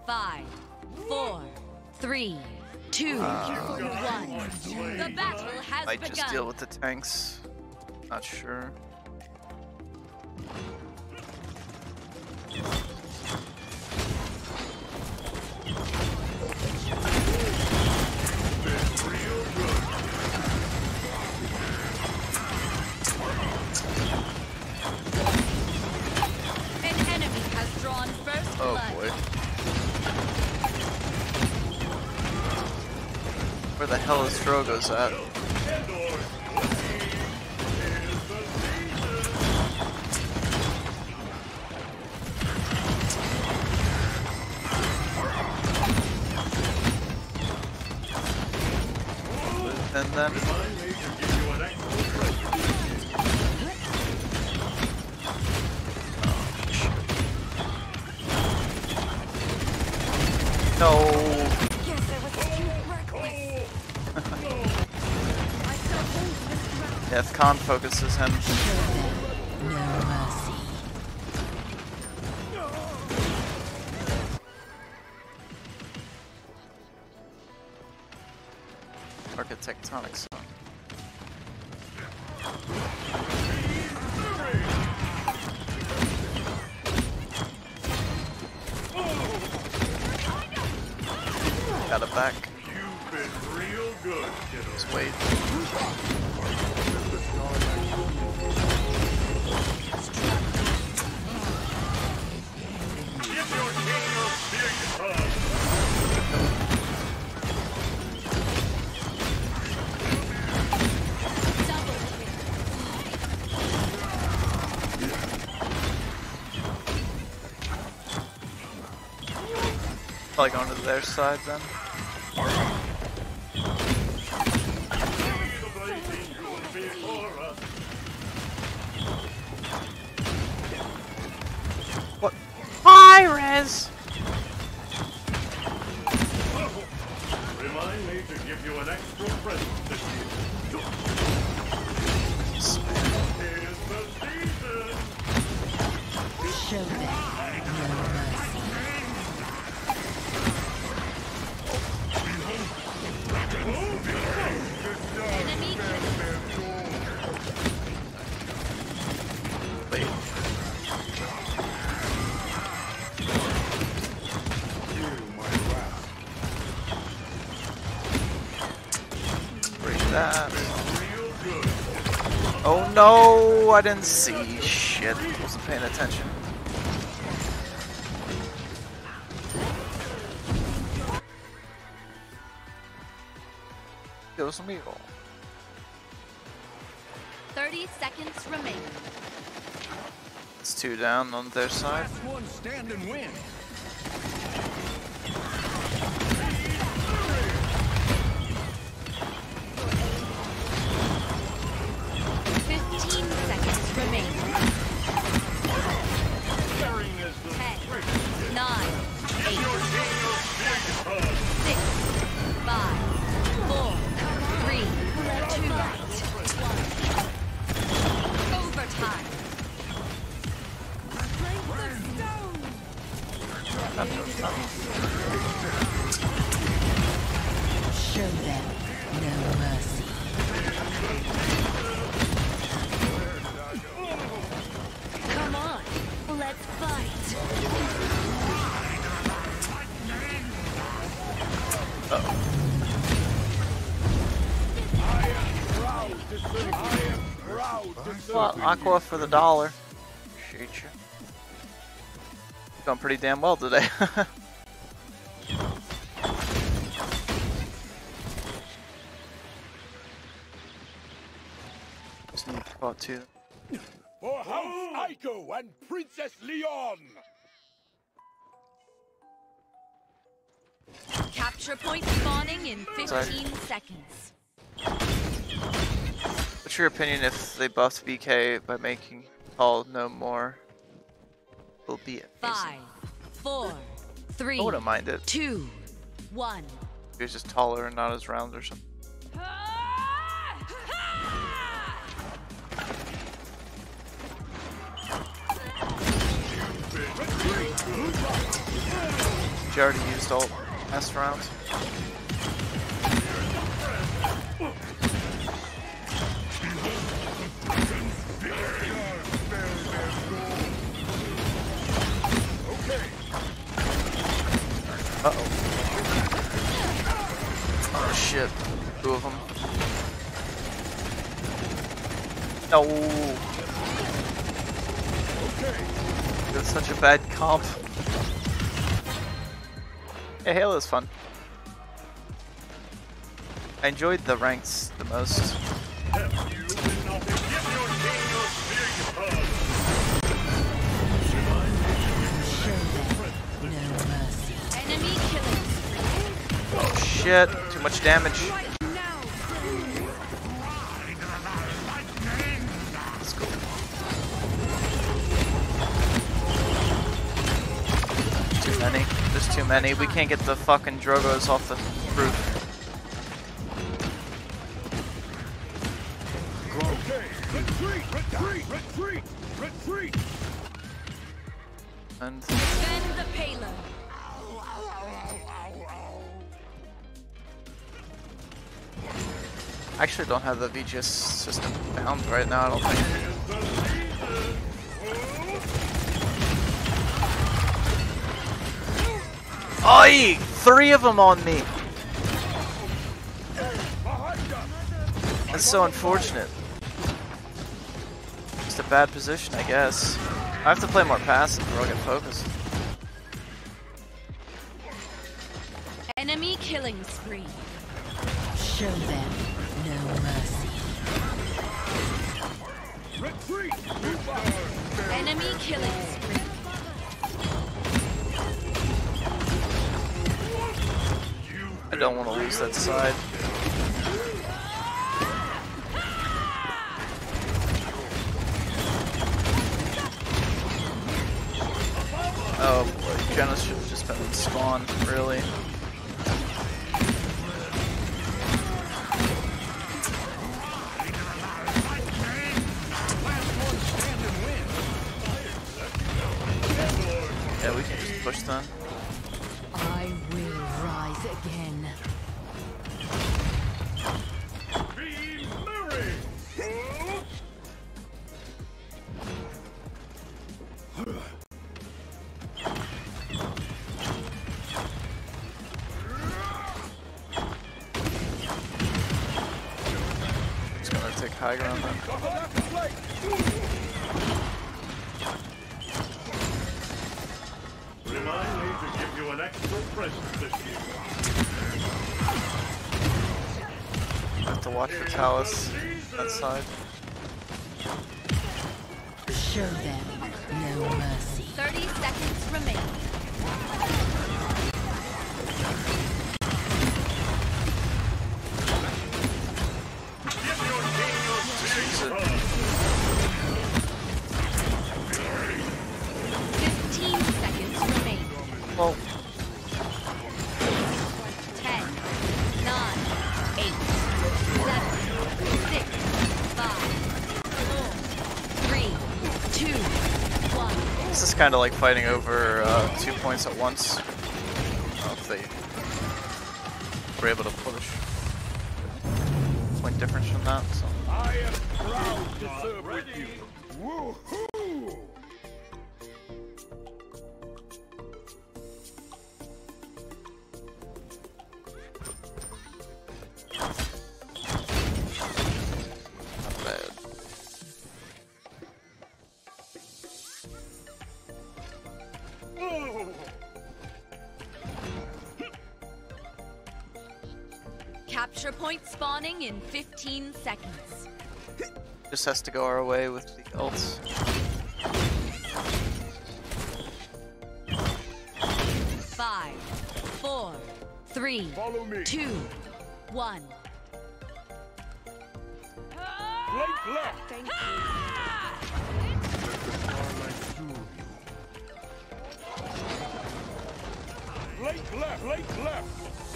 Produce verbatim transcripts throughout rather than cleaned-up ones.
Five, four, three, two, Uh, one. The battle has Might begun. just deal with the tanks. Not sure. An enemy has drawn first Oh blood. boy. Where the hell is Drogo's at? And then no. Yes, Khan focuses him. No mercy. Architectonic song. Got it back. You've been real good, kiddo. Just wait. Give your king a big hug. Probably going to their side then. The blazing jewel before us. What? Hi, Rez! Remind me to give you an extra present this year. Here's the season. Show them no mercy. Enemy Wait. Break that. Oh no, I didn't see shit. Wasn't paying attention. Dios mío. thirty seconds remaining. It's two down on their side. Last one stand and win. Fifteen seconds remaining. Ten, nine, eight, six, five, four, three, two, one. Overtime. Show them no mercy. Come on, let's fight. Uh-oh. Well, Aqua for the dollar. Appreciate you. Going pretty damn well today. Just need to spot two. For House Aiko and Princess Leon. Capture point spawning in fifteen seconds. What's your opinion if they buffed B K by making Paul no more? Will be amazing. Five, four, three, I wouldn't mind it. two, one. He was just taller and not as round or something. She already used ult last round. Uh-oh. Oh shit. Two of them. No. That's such a bad comp. Yeah, Halo is fun. I enjoyed the ranks the most. Enemy killing. Oh shit, too much damage. Let's go. Too many. There's too many. We can't get the fucking Drogos off the roof. Retreat! Retreat! Retreat! Retreat! And Defend the payload. I actually don't have the V G S system bound right now, I don't think. Oi! Three of them on me! That's so unfortunate. Just a bad position, I guess. I have to play more passive or I'll get focused. Enemy killing spree. Show them no mercy. Retreat! Enemy killing spree. I don't want to lose that side. Oh boy, Genesis should have just been in spawn, really. Yeah, we can just push them. I will rise again. Be merry! Just gonna take high ground then. Remind me to give you an extra present this year. I have to watch for Talus that side. Show them no mercy. thirty seconds remain. fifteen seconds remain. Well, ten, nine, eight, seven, six, five, four, three, two, one. this is kind of like fighting over uh, two points at once. I don't know if they were able to push. Point difference from that, so. I am proud to serve with you. Woohoo! Not bad. Capture point spawning in fifteen seconds. Just has to go our way with the ults. Five, four, three, Follow me. two, one. Flank left. Thank Flank left. Flank left.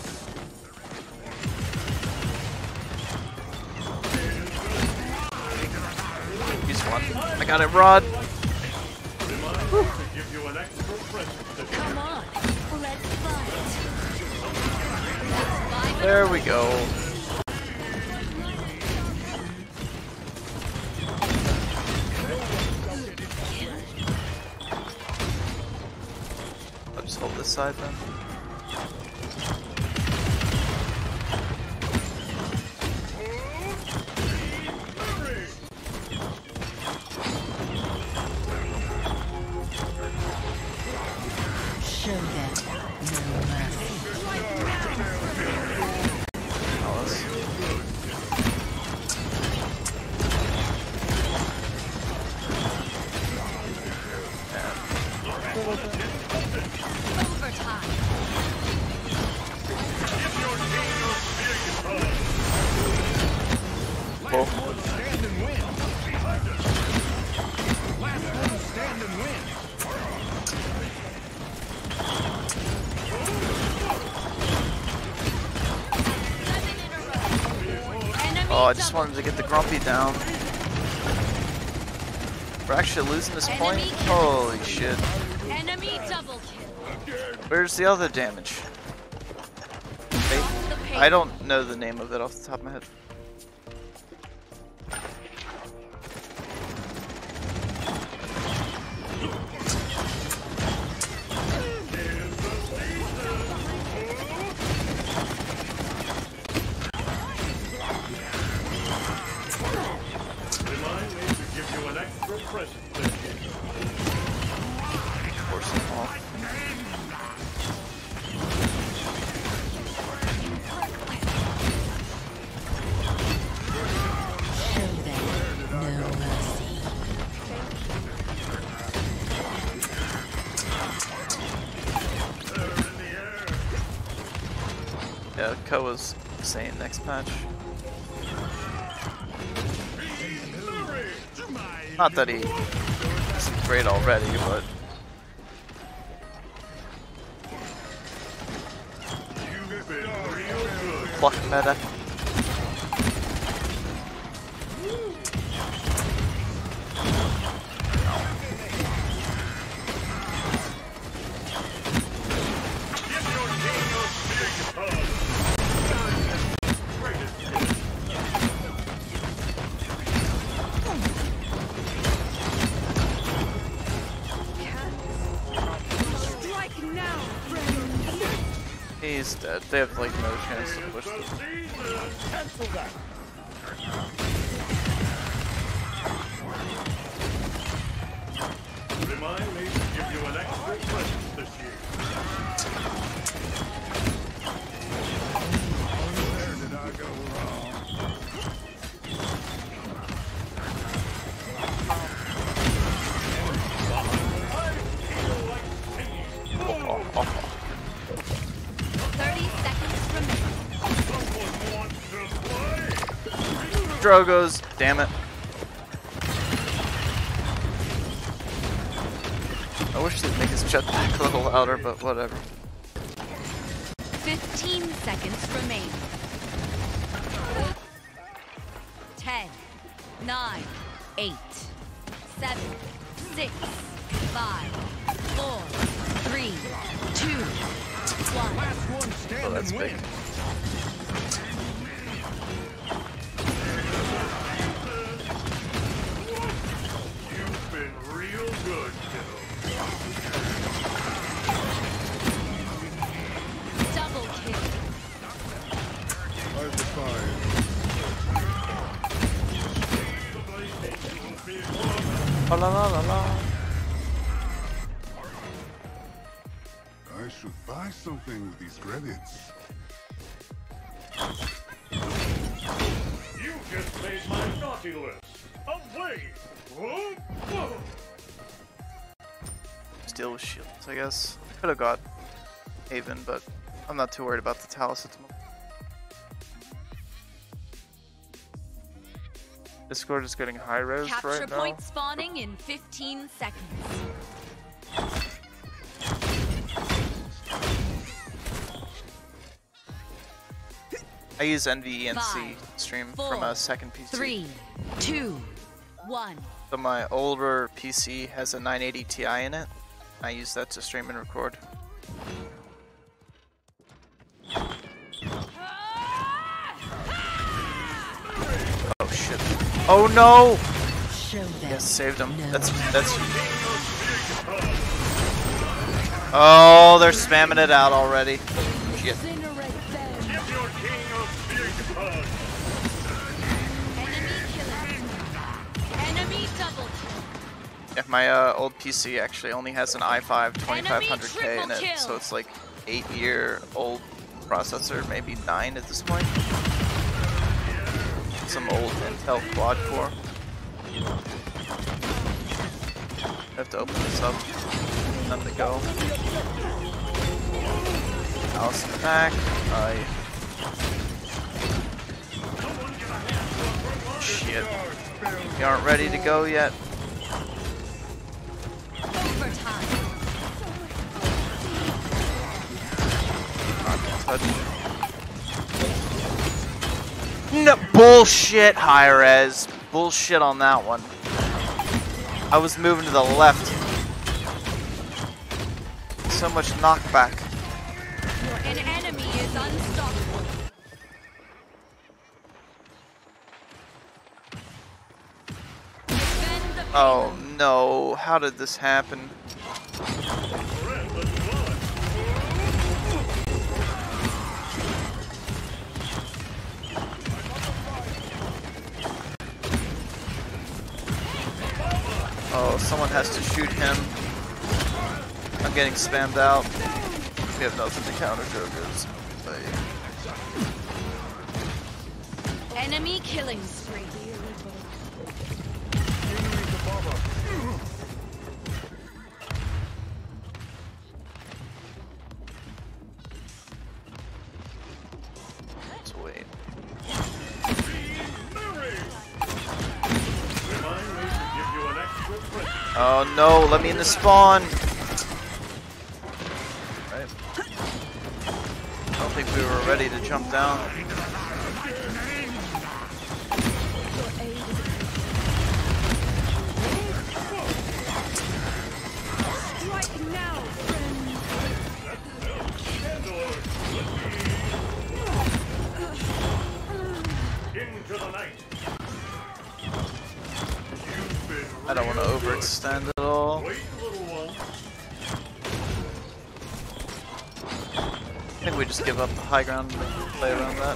Use one. I got it, Rod. Remind me to give you an extra present this year. Come on, let's fly. There we go. I'll just hold this side then. Show them no mercy. Alice. Overtime. Cool. Stand and win. Last one stand and win. Oh, I just wanted to get the Grumpy down. We're actually losing this point? Holy shit. Enemy double kill. Where's the other damage? Hey, I don't know the name of it off the top of my head. Remind me to give you an extra present this year. Force them all. Show them no mercy. They're in the air. Yeah, Ko was saying next match. Not that he isn't great already, but You've been real good. pluck meta. Give your team a big hug. Strike now, friend. He's dead. They have like no chance to push The them. season. Cancel that. Remind me to give you an extra present this year. Where did I go wrong? Oh, oh, oh. Thirty seconds remaining. Someone wants to play. Drogos, damn it. I wish they'd make his jetpack a little louder, but whatever. Fifteen seconds remain. Ten, nine, eight, seven, six, five, four, three, two, one. Last one stand Oh, that's and big. win. You've been real good, kiddo. Double kill. Where's the fire? Oh, la la la la. I should buy something with these credits. You just made my naughty list. Away! Whoa, whoa. Steal with shields, I guess. I could have got Haven, but I'm not too worried about the Talus at the moment. Discord is getting high res Capture right now. point spawning in fifteen seconds. I use N V E N C Five, stream four, from a second P C. Three, two, one. So my older P C has a nine eighty Ti in it. I use that to stream and record. shit. Oh no! Show them. Yes, saved him. No That's mercy. that's. Oh, they're spamming it out already. Shit. Incinerate them. Give your king a big hug. Enemy double kill. Yeah, my uh, old P C actually only has an i five twenty-five hundred K in triple it, so kill. it's like eight year old processor, maybe nine at this point. Some old Intel quad core. I have to open this up. None to go. Alice in the back. Uh, shit. You aren't ready to go yet. Overtime. Touch. No bullshit, high res. Bullshit on that one. I was moving to the left. So much knockback. An enemy is unstoppable. Defend the Oh no, how did this happen? Oh, someone has to shoot him. I'm getting spammed out. We have nothing to counter Jokers. enemy killing spree. Let's wait. Oh no, let me in the spawn! Right. I don't think we were ready to jump down. Strike now, friend. Into the night. I don't want to overextend at all. Wait, little one. I think we just give up the high ground and play around that.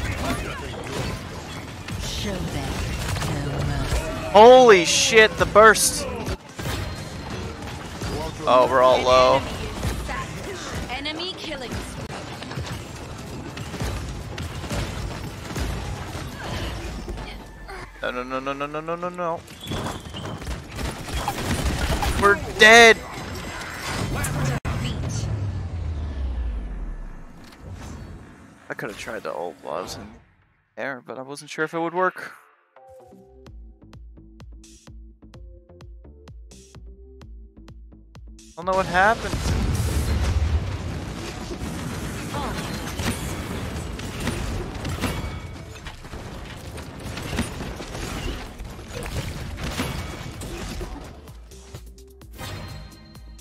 Show them no mercy. Holy shit, the burst! Oh, we're all low. Enemy killing spree. No, no, no, no, no, no, no, no, no. We're dead! Beat. I could have tried to ult while I was in air, but I wasn't sure if it would work. I don't know what happened.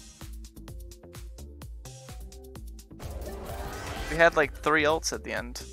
We had like three ults at the end.